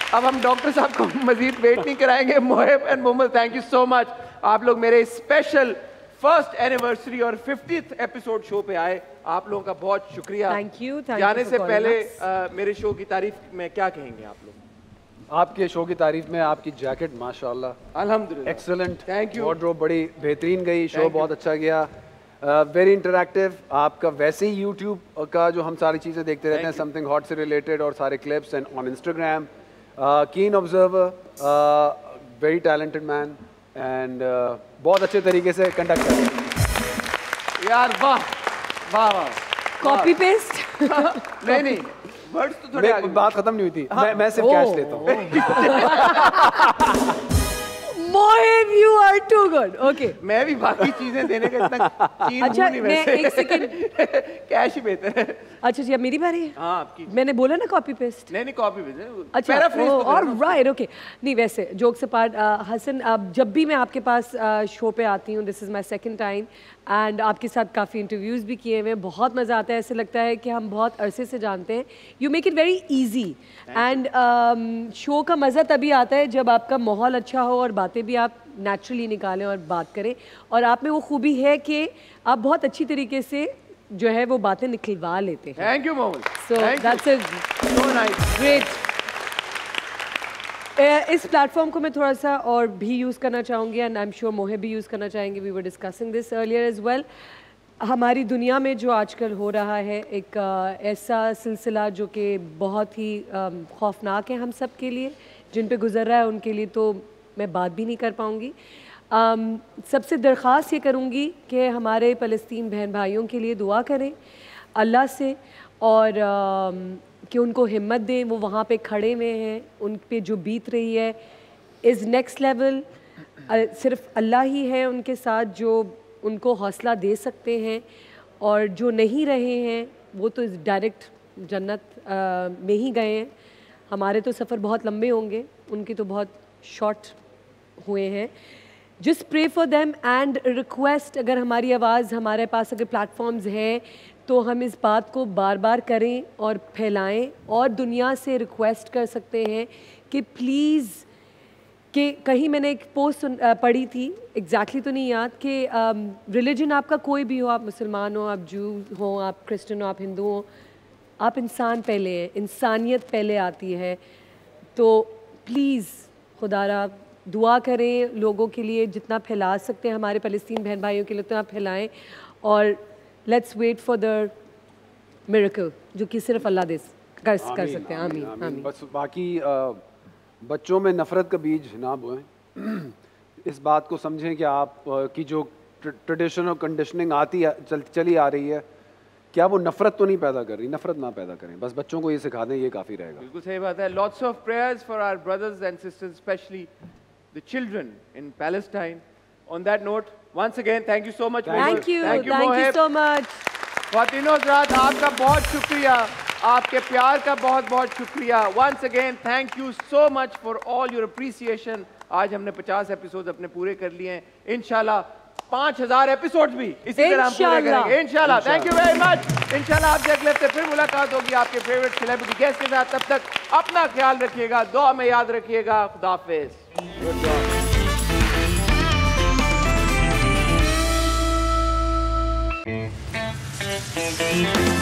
अब हम डॉक्टर साहब को मजीद वेट नहीं कराएंगे। Mohib and Mohammed, thank you so much, आप लोग मेरे स्पेशल फर्स्ट एनिवर्सरी और 50th एपिसोड शो पे आए, आप लोगों का बहुत शुक्रिया। Thank you. जाने से पहले मेरे शो की तारीफ में क्या कहेंगे आप लोग? आपके शो की तारीफ में आपकी जैकेट माशाल्लाह अल्हम्दुलिल्लाह एक्सीलेंट, थैंक यू। वार्डरोब बड़ी बेहतरीन गई, शो बहुत अच्छा गया, वेरी इंटरैक्टिव। आपका वैसे ही यूट्यूब का जो हम सारी चीज़ें देखते रहते हैं, समथिंग हॉट से रिलेटेड और सारे clips and on Instagram, keen observer, very talented man and बहुत अच्छे तरीके से कंडक्ट कर रहे हैं यार। वाह वाह वाह। कॉपी पेस्ट नहीं वर्ड्स तो थोड़े आगे। बात खत्म नहीं हुई थी। मैं सिर्फ कैश लेता हूँ। Mohib, you are too good. Okay. मैं भी बाकी चीजें देने का इतना कीन अच्छा, नहीं मैं वैसे। एक सेकंड। कैश ही बेहतर है। अच्छा जी, अब मेरी बारी है। हाँ आपकी। मैंने बोला ना कॉपी पेस्ट। नहीं कॉपी भेजे। अच्छा, ऑलराइट, ओके। नहीं वैसे जोक से पार्ट, हसन, अब जब भी मैं आपके पास शो पे आती हूँ, this is my second time, and आपके साथ काफ़ी इंटरव्यूज़ भी किए हुए हैं, बहुत मज़ा आता है, ऐसे लगता है कि हम बहुत अरसे से जानते हैं। You make it very easy and show का मज़ा तभी आता है जब आपका माहौल अच्छा हो और बातें भी आप नेचुरली निकालें और बात करें, और आप में वो खूबी है कि आप बहुत अच्छी तरीके से जो है वो बातें निकलवा लेते हैं। Thank you Mohammed. So that's so nice, great. इस प्लेटफॉर्म को मैं थोड़ा सा और भी यूज़ करना चाहूँगी, and I am sure Mohib भी यूज़ करना चाहेंगे। We were discussing this earlier as well. हमारी दुनिया में जो आजकल हो रहा है, एक ऐसा सिलसिला जो कि बहुत ही खौफनाक है हम सब के लिए, जिन पे गुजर रहा है उनके लिए तो मैं बात भी नहीं कर पाऊँगी। सबसे दरख्वास्त ये करूँगी कि हमारे फ़लस्तीन बहन भाइयों के लिए दुआ करें अल्लाह से, और कि उनको हिम्मत दें। वो वहाँ पे खड़े हुए हैं, उन पे जो बीत रही है इज़ नेक्स्ट लेवल। सिर्फ अल्लाह ही है उनके साथ जो उनको हौसला दे सकते हैं, और जो नहीं रहे हैं वो तो डायरेक्ट जन्नत में ही गए हैं। हमारे तो सफ़र बहुत लंबे होंगे, उनकी तो बहुत शॉर्ट हुए हैं। Just pray for them and request, अगर हमारी आवाज़ हमारे पास अगर प्लेटफॉर्म्स हैं तो हम इस बात को बार बार करें और फैलाएं, और दुनिया से रिक्वेस्ट कर सकते हैं कि प्लीज़, कि कहीं मैंने एक पोस्ट पढ़ी थी, एग्जैक्टली तो नहीं याद, कि रिलीजन आपका कोई भी हो, आप मुसलमान हो, आप जू हो, आप क्रिश्चियन हो, आप हिंदू हो, आप इंसान पहले हैं, इंसानियत पहले आती है। तो प्लीज़ खुदारा दुआ करें लोगों के लिए, जितना फैला सकते हैं हमारे फ़लस्तीन बहन भाइयों के लिए उतना फैलाएं, और let's wait for the miracle जो कि सिर्फ अल्लाह कर सकते हैं। आमीन आमीन। बस बाकी बच्चों में नफ़रत का बीज ना बोएं। इस बात को समझें कि आप की जो ट्रेडिशन और कंडीशनिंग आती है चली आ रही है, क्या वो नफ़रत तो नहीं पैदा कर रही? नफ़रत ना पैदा करें, बस बच्चों को ये सिखा दें, ये काफ़ी रहेगा। बिल्कुल सही बात है। Lots of prayers for our brothers and sisters, specially the children in Palestine. On that note, once again thank you so much। thank you so much। ख्वातीनो हज़रात, आपका बहुत शुक्रिया, आपके प्यार का बहुत बहुत शुक्रिया। once again thank you so much for all your appreciation। आज हमने 50 एपिसोड अपने पूरे कर लिए हैं, इंशाल्लाह 5000 एपिसोड भी इसी तरह हम पूरे करेंगे इंशाल्लाह। Thank you very much. इंशाल्लाह आपसे अगले हफ्ते फिर मुलाकात होगी आपके फेवरेट सेलिब्रिटी गेस्ट के साथ। तब तक अपना ख्याल रखिएगा, दुआ में याद रखिएगा। खुदा हाफिज़।